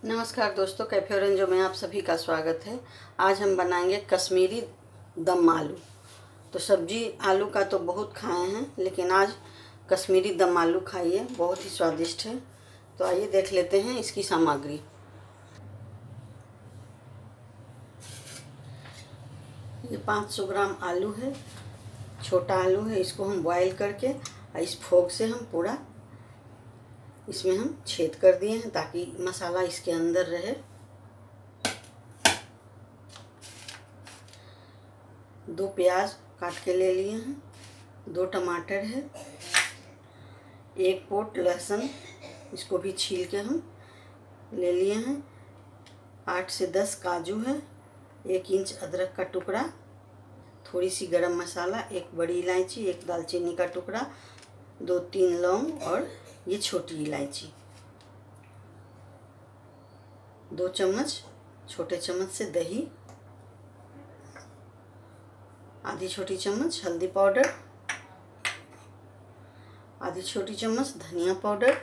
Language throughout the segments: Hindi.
नमस्कार दोस्तों, कैफे ऑरेंजो में आप सभी का स्वागत है। आज हम बनाएंगे कश्मीरी दम आलू। तो सब्जी आलू का तो बहुत खाए हैं, लेकिन आज कश्मीरी दम आलू खाइए, बहुत ही स्वादिष्ट है। तो आइए देख लेते हैं इसकी सामग्री। ये 500 ग्राम आलू है, छोटा आलू है। इसको हम बॉईल करके इस फोक से हम पूरा इसमें हम छेद कर दिए हैं ताकि मसाला इसके अंदर रहे। 2 प्याज काट के ले लिए हैं, 2 टमाटर है, 1 पोट लहसुन, इसको भी छील के हम ले लिए हैं। 8 से 10 काजू है, 1 इंच अदरक का टुकड़ा, थोड़ी सी गरम मसाला, 1 बड़ी इलायची, 1 दालचीनी का टुकड़ा, 2-3 लौंग और ये छोटी इलायची। 2 चम्मच छोटे चम्मच से दही, आधी छोटी चम्मच हल्दी पाउडर, आधी छोटी चम्मच धनिया पाउडर,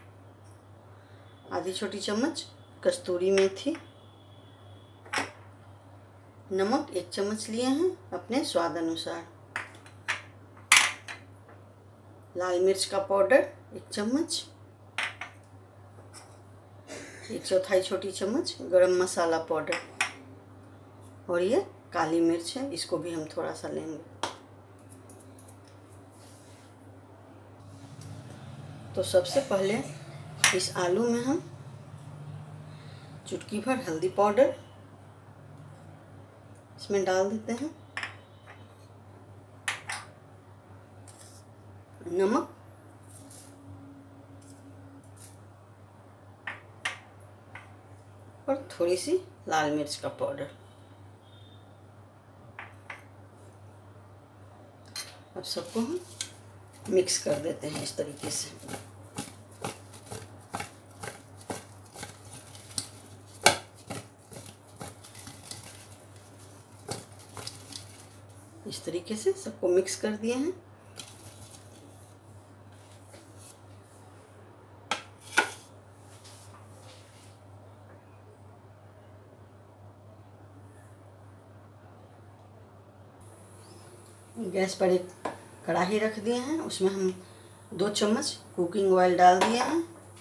आधी छोटी चम्मच कस्तूरी मेथी, नमक 1 चम्मच लिए हैं अपने स्वाद अनुसार, लाल मिर्च का पाउडर 1 चम्मच, 1/4 छोटी चम्मच गरम मसाला पाउडर, और ये काली मिर्च है, इसको भी हम थोड़ा सा लेंगे। तो सबसे पहले इस आलू में हम चुटकी भर हल्दी पाउडर इसमें डाल देते हैं, नमक, और थोड़ी सी लाल मिर्च का पाउडर। अब सबको हम मिक्स कर देते हैं इस तरीके से। इस तरीके से सबको मिक्स कर दिए हैं। गैस पर एक कढ़ाई रख दिए हैं, उसमें हम 2 चम्मच कुकिंग ऑयल डाल दिए हैं।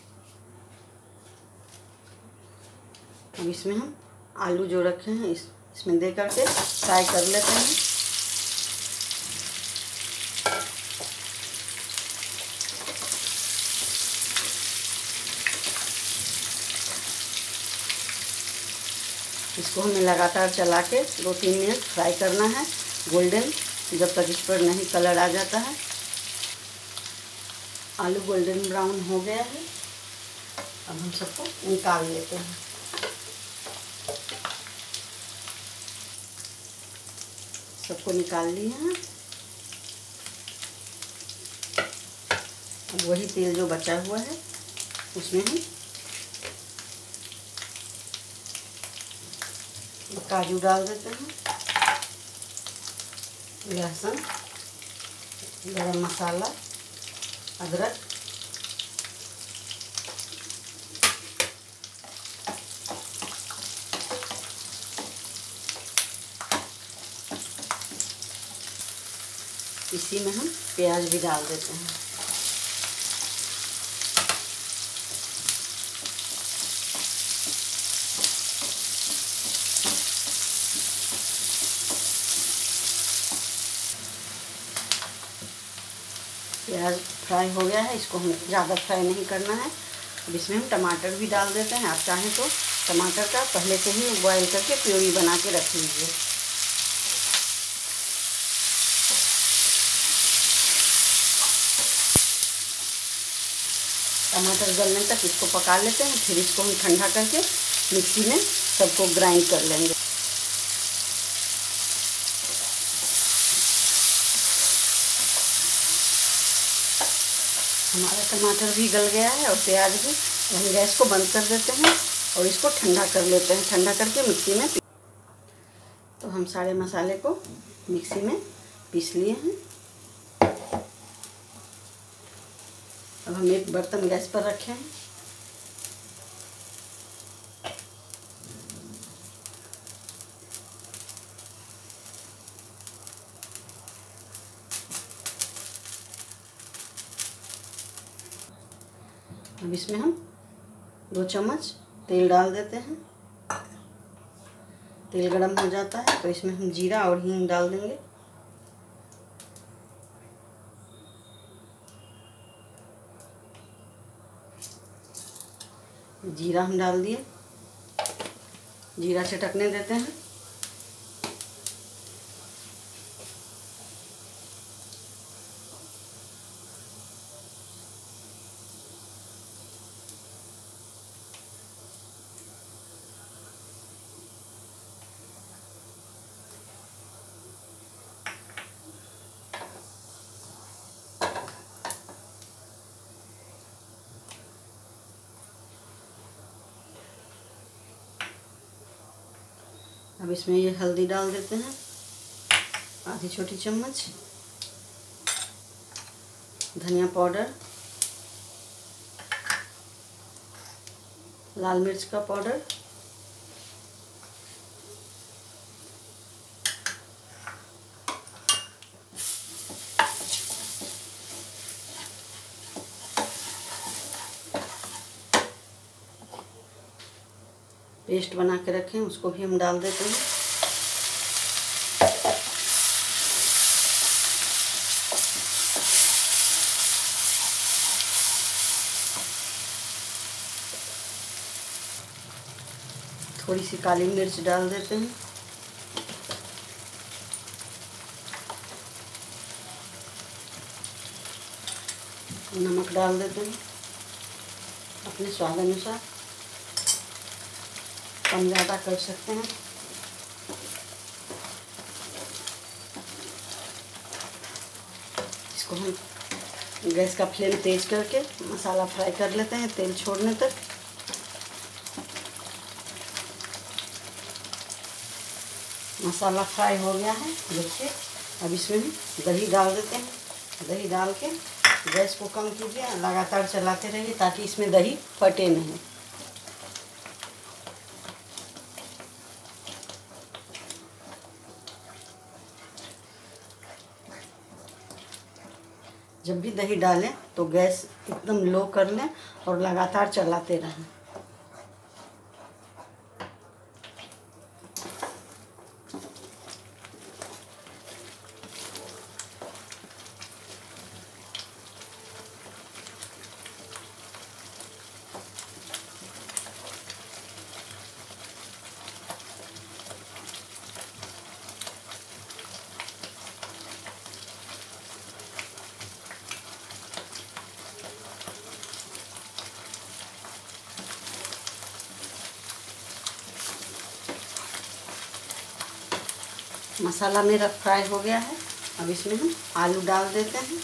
अब इसमें हम आलू जो रखे हैं इसमें दे करके फ्राई कर लेते हैं। इसको हमें लगातार चला के 2-3 मिनट फ्राई करना है, गोल्डन, जब तक इस पर नहीं कलर आ जाता है। आलू गोल्डन ब्राउन हो गया है, अब हम सबको निकाल लेते हैं। सबको निकाल लिए हैं। अब वही तेल जो बचा हुआ है उसमें हम काजू डाल देते हैं, लहसुन, गरम मसाला, अदरक, इसी में हम प्याज भी डाल देते हैं। प्याज फ्राई हो गया है, इसको हमें ज़्यादा फ्राई नहीं करना है। अब इसमें हम टमाटर भी डाल देते हैं। आप चाहें तो टमाटर का पहले से ही बॉईल करके प्यूरी बना के रख लीजिए। टमाटर गलने तक इसको पका लेते हैं, फिर इसको हम ठंडा करके मिक्सी में सबको ग्राइंड कर लेंगे। हमारा टमाटर भी गल गया है और प्याज भी। हम गैस को बंद कर देते हैं और इसको ठंडा कर लेते हैं। ठंडा करके मिक्सी में तो हम सारे मसाले को मिक्सी में पीस लिए हैं। अब हम एक बर्तन गैस पर रखे हैं, अब इसमें हम 2 चम्मच तेल डाल देते हैं। तेल गरम हो जाता है तो इसमें हम जीरा और हींग डाल देंगे। जीरा हम डाल दिए, जीरा चटकने देते हैं। अब इसमें ये हल्दी डाल देते हैं, आधी छोटी चम्मच। धनिया पाउडर, लाल मिर्च का पाउडर, पेस्ट बना के रखें उसको भी हम डाल देते हैं। थोड़ी सी काली मिर्च डाल देते हैं। नमक डाल देते हैं अपने स्वाद अनुसार, कम ज़्यादा कर सकते हैं। इसको हम गैस का फ्लेम तेज करके मसाला फ्राई कर लेते हैं तेल छोड़ने तक। मसाला फ्राई हो गया है देखिए। अब इसमें हम दही डाल देते हैं। दही डाल के गैस को कम कीजिए, लगातार चलाते रहिए ताकि इसमें दही फटे नहीं। जब भी दही डालें तो गैस एकदम लो कर लें और लगातार चलाते रहें। मसाला मेरा फ्राई हो गया है। अब इसमें हम आलू डाल देते हैं।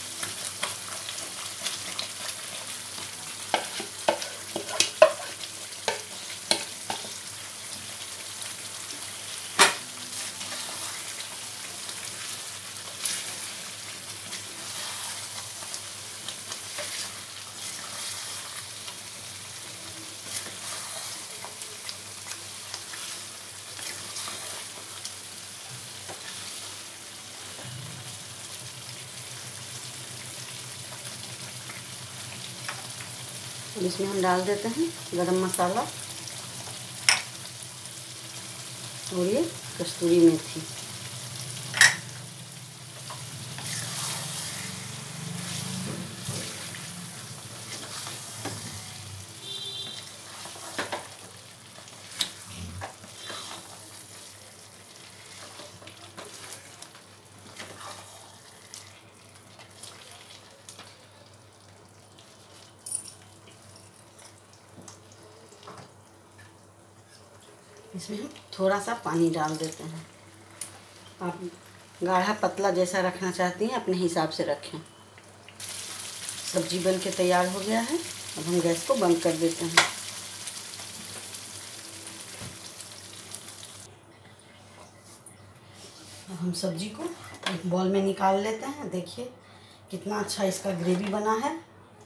इसमें हम डाल देते हैं गरम मसाला और ये कस्तूरी मेथी। इसमें हम थोड़ा सा पानी डाल देते हैं। आप गाढ़ा पतला जैसा रखना चाहती हैं अपने हिसाब से रखें। सब्जी बन के तैयार हो गया है। अब हम गैस को बंद कर देते हैं। अब हम सब्जी को एक बॉल में निकाल लेते हैं। देखिए कितना अच्छा इसका ग्रेवी बना है,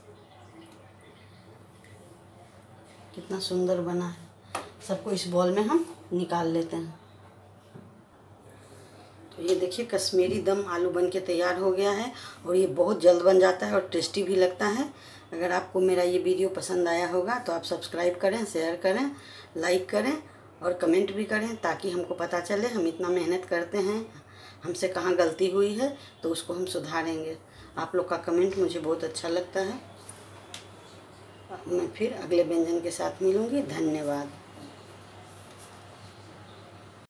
कितना सुंदर बना है। सबको इस बॉल में हम निकाल लेते हैं। तो ये देखिए कश्मीरी दम आलू बन के तैयार हो गया है और ये बहुत जल्द बन जाता है और टेस्टी भी लगता है। अगर आपको मेरा ये वीडियो पसंद आया होगा तो आप सब्सक्राइब करें, शेयर करें, लाइक करें और कमेंट भी करें, ताकि हमको पता चले हम इतना मेहनत करते हैं, हमसे कहाँ गलती हुई है तो उसको हम सुधारेंगे। आप लोग का कमेंट मुझे बहुत अच्छा लगता है। मैं फिर अगले व्यंजन के साथ मिलूँगी। धन्यवाद।